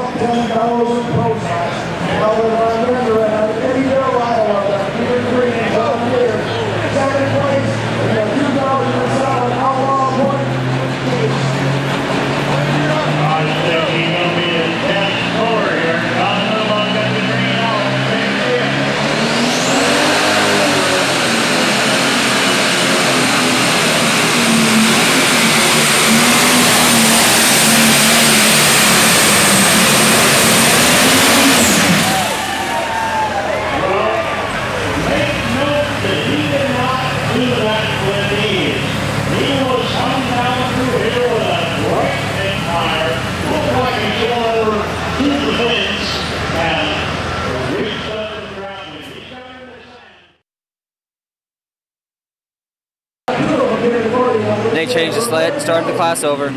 about 10,000 protests. Well, we're on the end of Eddyville, Iowa, the Peter Green John Deere. Second place in the 2007 Outlaw Point. I think he's going to be a 10th scorer here. I don't know about that green out. They changed the sled and started the class over.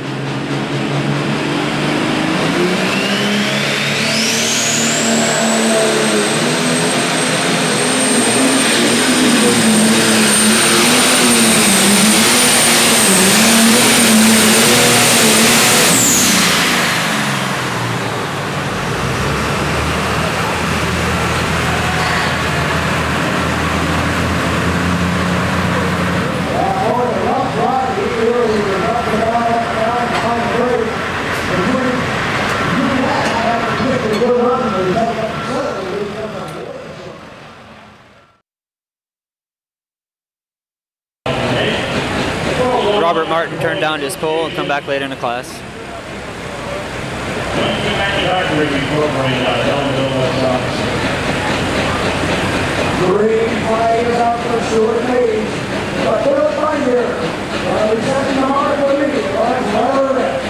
Robert Martin turned down his pole and come back later in the class. Green flag is out for Stuart Mays. But they're right here. Representing the Mark of the lead. That's Larry Rick.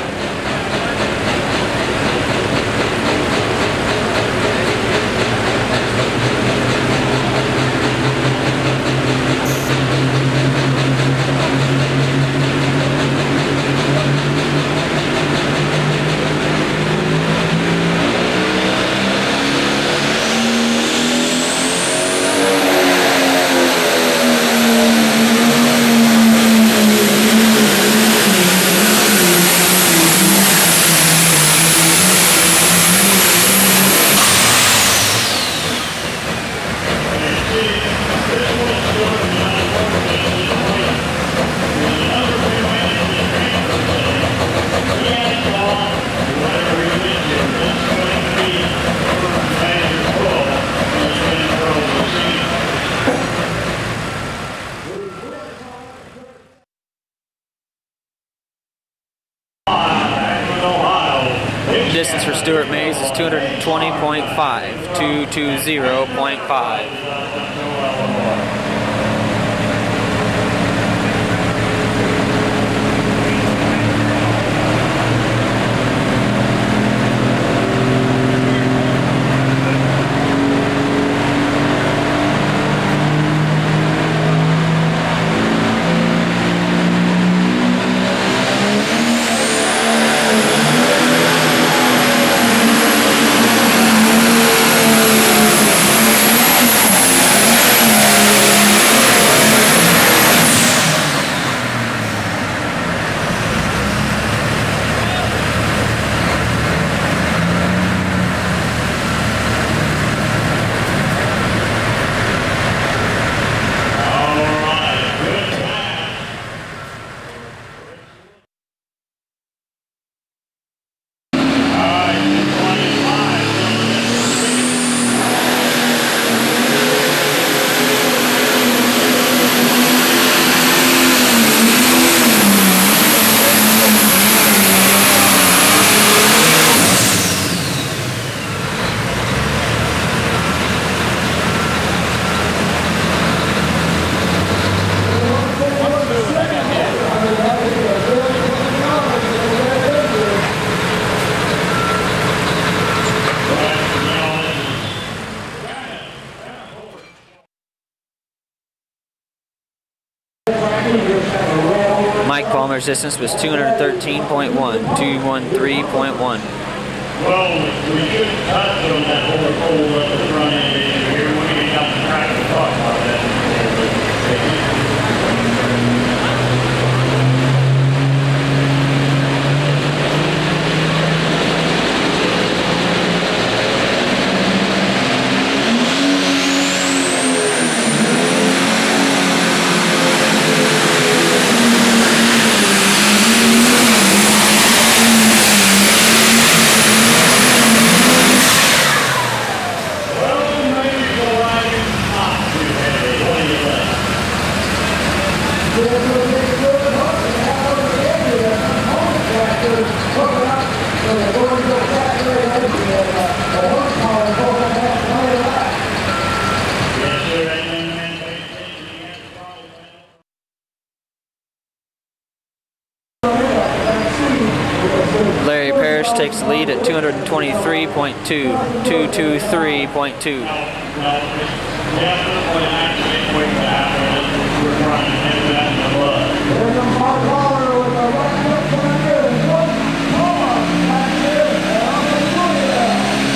Distance for Stuart Mays is 220.5, 220.5. Mike Palmer's distance was 213.1, 213.1. Well, we should touch on that whole pole at the front end here. When we get down the track, we'll talk about that. takes the lead at 223.2, 223.2. Definitely actually quick back. We're trying to get that in the blood. There's a Mark Lawler with a right foot coming in. One, Thomas, back in. Hallelujah.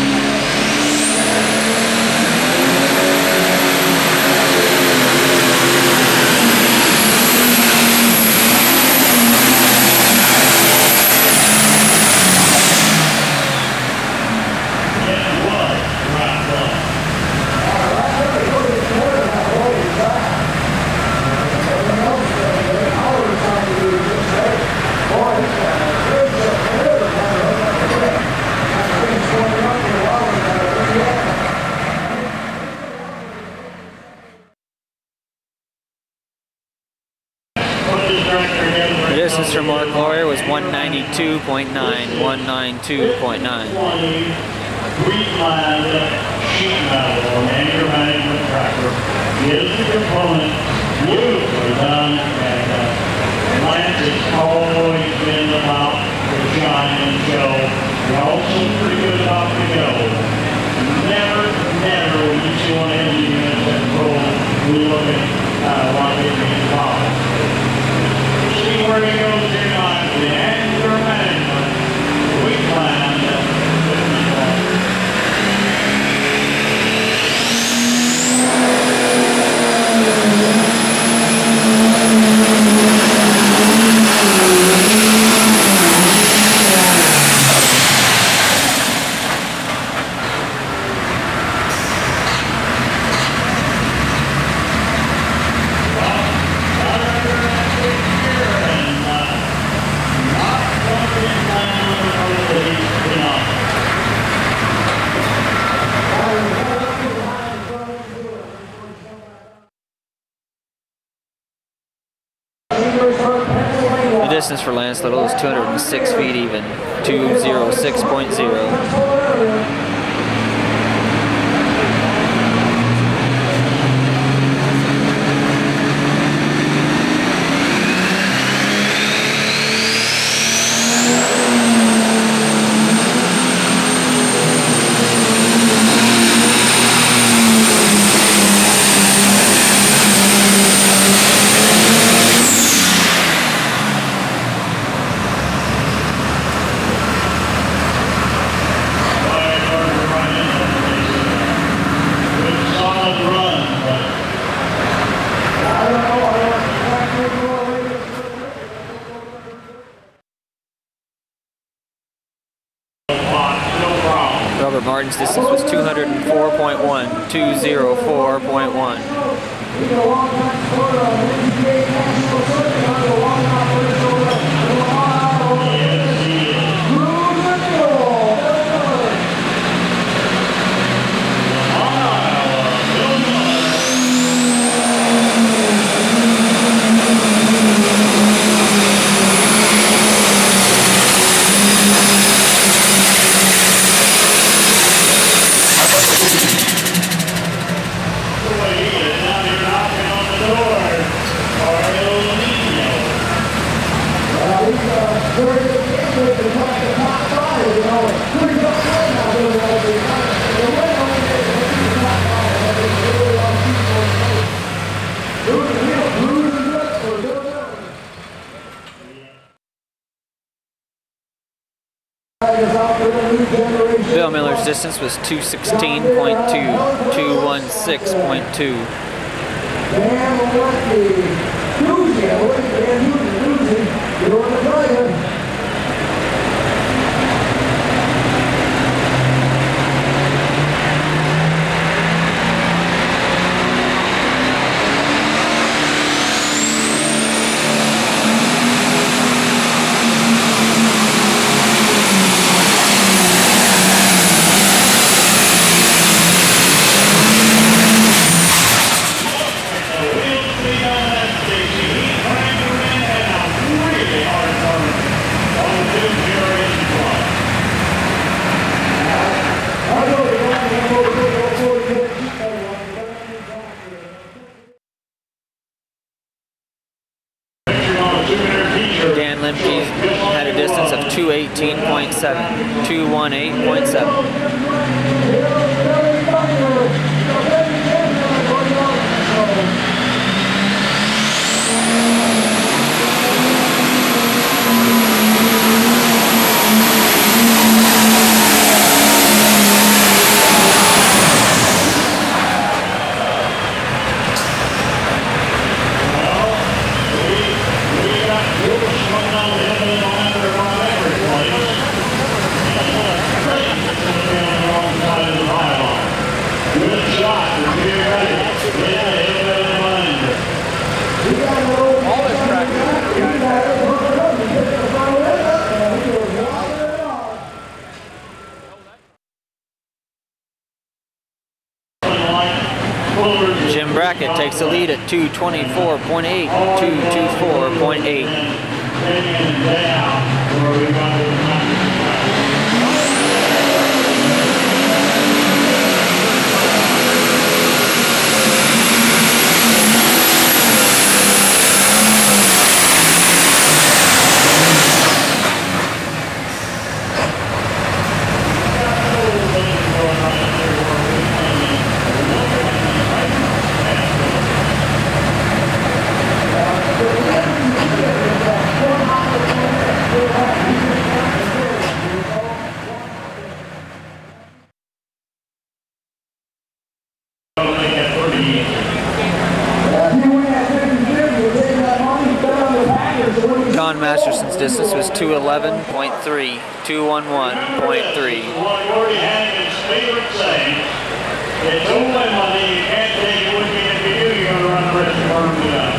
The distance for Mark Lawler was 192.9, 192.9. Greenland sheet metal or anger management tracker is the component beautifully done, and Atlantic's always been about the shine and show. They're also pretty good about the go. Never when you see one of the units that roll, we look at like it being polished. See where it goes in on the anger management. We plan The distance for Lance Little is 206 feet even, 206.0. Robert Martin's distance was 204.1, 204.1. Bill Miller's distance was 216.2, 216.2. Jim Brackett takes the lead at 2:24.8, 2:24.8. Don Masterson's distance was 2:11.3, 2:11.3. Well, Gordy Hannigan's favorite saying, it's only money, you can't take it with you. If you do, you're going to run the risk of burning it up.